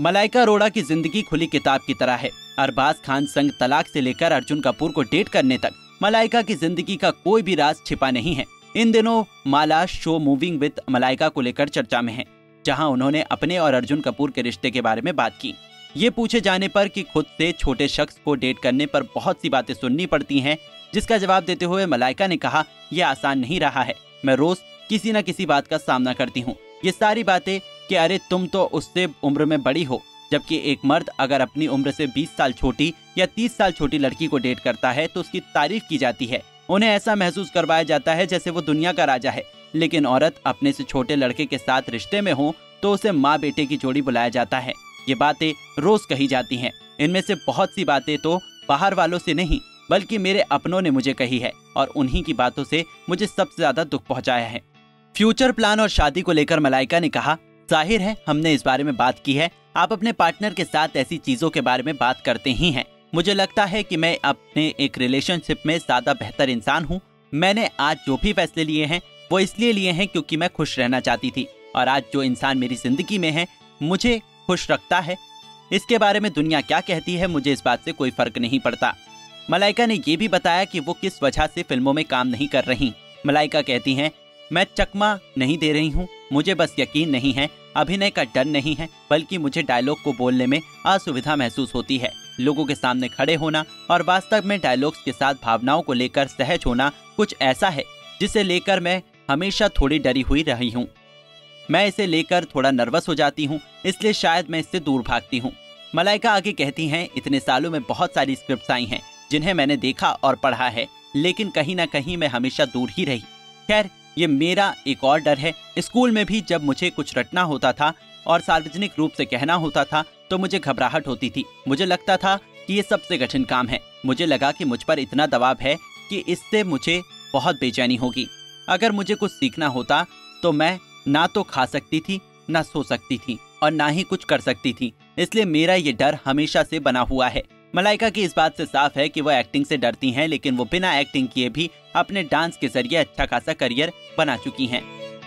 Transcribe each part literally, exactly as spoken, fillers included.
मलाइका अरोड़ा की जिंदगी खुली किताब की तरह है। अरबाज खान संग तलाक से लेकर अर्जुन कपूर को डेट करने तक मलाइका की जिंदगी का कोई भी राज छिपा नहीं है। इन दिनों माला शो मूविंग विद मलाइका को लेकर चर्चा में है, जहां उन्होंने अपने और अर्जुन कपूर के रिश्ते के बारे में बात की। ये पूछे जाने पर कि खुद से छोटे शख्स को डेट करने पर बहुत सी बातें सुननी पड़ती हैं, जिसका जवाब देते हुए मलाइका ने कहा, यह आसान नहीं रहा है। मैं रोज किसी न किसी बात का सामना करती हूँ। ये सारी बातें कि अरे तुम तो उससे उम्र में बड़ी हो, जबकि एक मर्द अगर अपनी उम्र से बीस साल छोटी या तीस साल छोटी लड़की को डेट करता है तो उसकी तारीफ की जाती है। उन्हें ऐसा महसूस करवाया जाता है जैसे वो दुनिया का राजा है। लेकिन औरत अपने से छोटे लड़के के साथ रिश्ते में हो तो उसे माँ बेटे की जोड़ी बुलाया जाता है। ये बातें रोज कही जाती हैं। इनमें से बहुत सी बातें तो बाहर वालों से नहीं बल्कि मेरे अपनों ने मुझे कही है और उन्हीं की बातों से मुझे सबसे ज्यादा दुख पहुंचाया है। फ्यूचर प्लान और शादी को लेकर मलाइका ने कहा, जाहिर है हमने इस बारे में बात की है। आप अपने पार्टनर के साथ ऐसी चीजों के बारे में बात करते ही हैं। मुझे लगता है कि मैं अपने एक रिलेशनशिप में ज्यादा बेहतर इंसान हूँ। मैंने आज जो भी फैसले लिए हैं वो इसलिए लिए हैं क्योंकि मैं खुश रहना चाहती थी, और आज जो इंसान मेरी जिंदगी में है मुझे खुश रखता है। इसके बारे में दुनिया क्या कहती है मुझे इस बात से कोई फर्क नहीं पड़ता। मलाइका ने यह भी बताया कि वो किस वजह से फिल्मों में काम नहीं कर रही। मलाइका कहती हैं, मैं चकमा नहीं दे रही हूँ, मुझे बस यकीन नहीं है, अभिनय का डर नहीं है, बल्कि मुझे डायलॉग को बोलने में असुविधा महसूस होती है। लोगों के सामने खड़े होना और वास्तव में डायलॉग्स के साथ भावनाओं को लेकर सहज होना कुछ ऐसा है जिसे लेकर मैं हमेशा थोड़ी डरी हुई रही हूँ। मैं इसे लेकर थोड़ा नर्वस हो जाती हूँ, इसलिए शायद मैं इससे दूर भागती हूँ। मलाइका आगे कहती हैं, इतने सालों में बहुत सारी स्क्रिप्ट्स आई हैं जिन्हें मैंने देखा और पढ़ा है, लेकिन कहीं ना कहीं मैं हमेशा दूर ही रही। खैर, ये मेरा एक और डर है। स्कूल में भी जब मुझे कुछ रटना होता था और सार्वजनिक रूप से कहना होता था तो मुझे घबराहट होती थी। मुझे लगता था कि ये सबसे कठिन काम है। मुझे लगा कि मुझ पर इतना दबाव है कि इससे मुझे बहुत बेचैनी होगी। अगर मुझे कुछ सीखना होता तो मैं ना तो खा सकती थी, ना सो सकती थी और ना ही कुछ कर सकती थी। इसलिए मेरा ये डर हमेशा से बना हुआ है। मलाइका की इस बात से साफ है कि वो एक्टिंग से डरती हैं, लेकिन वो बिना एक्टिंग किए भी अपने डांस के जरिए अच्छा खासा करियर बना चुकी हैं।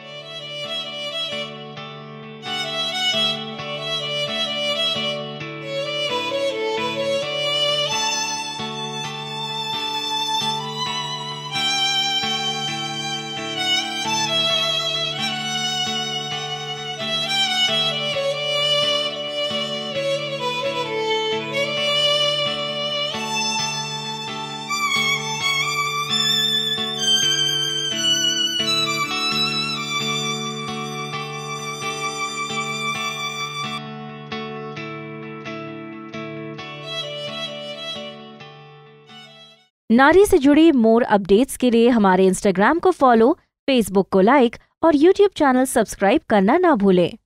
नारी से जुड़ी मोर अपडेट्स के लिए हमारे इंस्टाग्राम को फॉलो, फेसबुक को लाइक और यूट्यूब चैनल सब्सक्राइब करना ना भूलें।